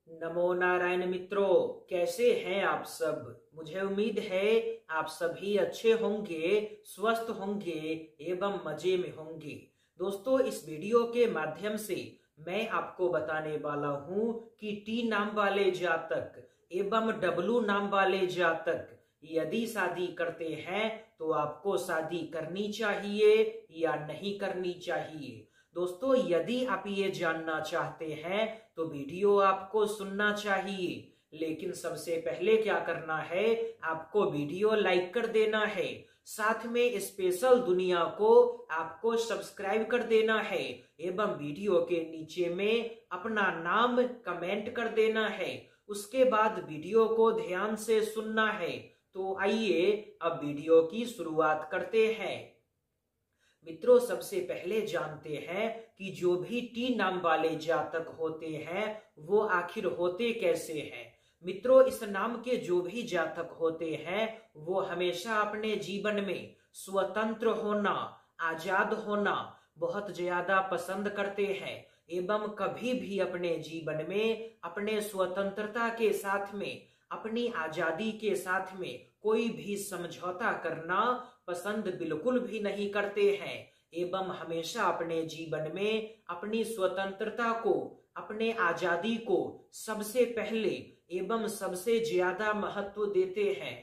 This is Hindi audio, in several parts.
नमो नारायण मित्रों, कैसे हैं आप सब। मुझे उम्मीद है आप सभी अच्छे होंगे, स्वस्थ होंगे एवं मजे में होंगे। दोस्तों, इस वीडियो के माध्यम से मैं आपको बताने वाला हूं कि टी नाम वाले जातक एवं डब्लू नाम वाले जातक यदि शादी करते हैं तो आपको शादी करनी चाहिए या नहीं करनी चाहिए। दोस्तों, यदि आप ये जानना चाहते हैं तो वीडियो आपको सुनना चाहिए, लेकिन सबसे पहले क्या करना है, आपको वीडियो लाइक कर देना है, साथ में स्पेशल दुनिया को आपको सब्सक्राइब कर देना है एवं वीडियो के नीचे में अपना नाम कमेंट कर देना है। उसके बाद वीडियो को ध्यान से सुनना है। तो आइए अब वीडियो की शुरुआत करते हैं। मित्रों, सबसे पहले जानते हैं कि जो भी टी नाम वाले जातक होते हैं वो आखिर होते कैसे हैं। मित्रों, इस नाम के जो भी जातक होते हैं वो हमेशा अपने जीवन में स्वतंत्र होना, आजाद होना बहुत ज्यादा पसंद करते हैं एवं कभी भी अपने जीवन में अपने स्वतंत्रता के साथ में, अपनी आजादी के साथ में कोई भी समझौता करना पसंद बिल्कुल भी नहीं करते हैं एवं हमेशा अपने जीवन में अपनी स्वतंत्रता को, अपने आजादी को सबसे पहले एवं सबसे ज्यादा महत्व देते हैं।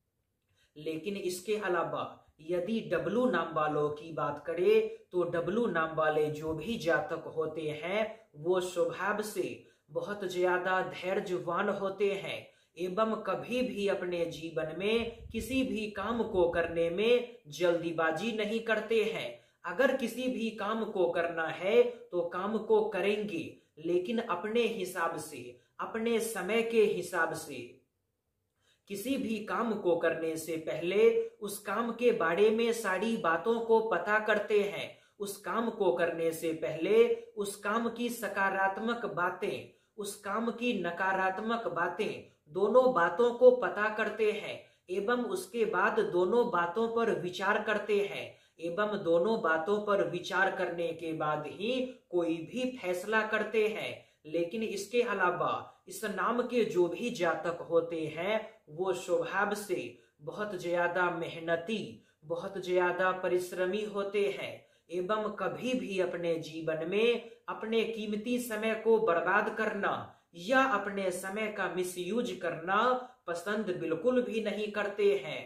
लेकिन इसके अलावा यदि डब्लू नाम वालों की बात करें तो डब्लू नाम वाले जो भी जातक होते हैं वो स्वभाव से बहुत ज्यादा धैर्यवान होते हैं एवं कभी भी अपने जीवन में किसी भी काम को करने में जल्दीबाजी नहीं करते हैं। अगर किसी भी काम को करना है तो काम को करेंगे, लेकिन अपने हिसाब से, अपने समय के हिसाब से। किसी भी काम को करने से पहले उस काम के बारे में सारी बातों को पता करते हैं। उस काम को करने से पहले उस काम की सकारात्मक बातें, उस काम की नकारात्मक बातें, दोनों बातों को पता करते हैं एवं उसके बाद दोनों बातों पर विचार करते हैं एवं दोनों बातों पर विचार करने के बाद ही कोई भी फैसला करते हैं। लेकिन इसके अलावा इस नाम के जो भी जातक होते हैं वो स्वभाव से बहुत ज्यादा मेहनती, बहुत ज्यादा परिश्रमी होते हैं एवं कभी भी अपने जीवन में अपने कीमती समय को बर्बाद करना या अपने समय का मिसयूज करना पसंद बिल्कुल भी नहीं करते हैं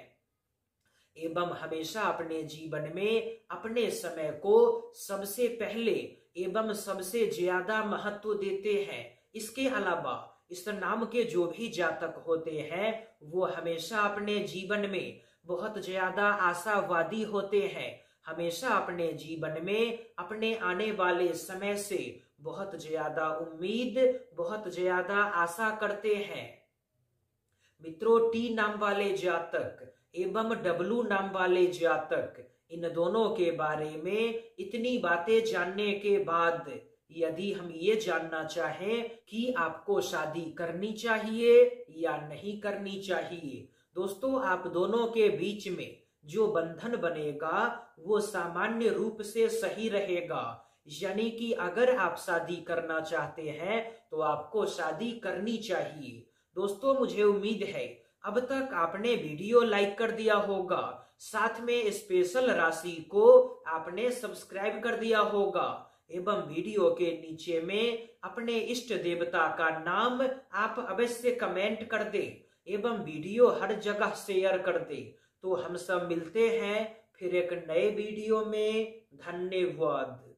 एवं हमेशा अपने जीवन में अपने समय को सबसे पहले एवं सबसे ज्यादा महत्व देते हैं। इसके अलावा इस नाम के जो भी जातक होते हैं वो हमेशा अपने जीवन में बहुत ज्यादा आशावादी होते हैं, हमेशा अपने जीवन में अपने आने वाले समय से बहुत ज्यादा उम्मीद, बहुत ज्यादा आशा करते हैं। मित्रों, टी नाम वाले जातक एवं डब्लू नाम वाले जातक, इन दोनों के बारे में इतनी बातें जानने के बाद यदि हम ये जानना चाहें कि आपको शादी करनी चाहिए या नहीं करनी चाहिए, दोस्तों आप दोनों के बीच में जो बंधन बनेगा वो सामान्य रूप से सही रहेगा। यानी कि अगर आप शादी करना चाहते हैं तो आपको शादी करनी चाहिए। दोस्तों, मुझे उम्मीद है अब तक आपने वीडियो लाइक कर दिया होगा, साथ में स्पेशल राशि को आपने सब्सक्राइब कर दिया होगा एवं वीडियो के नीचे में अपने इष्ट देवता का नाम आप अवश्य कमेंट कर दे एवं वीडियो हर जगह शेयर कर दे। तो हम सब मिलते हैं फिर एक नए वीडियो में। धन्यवाद।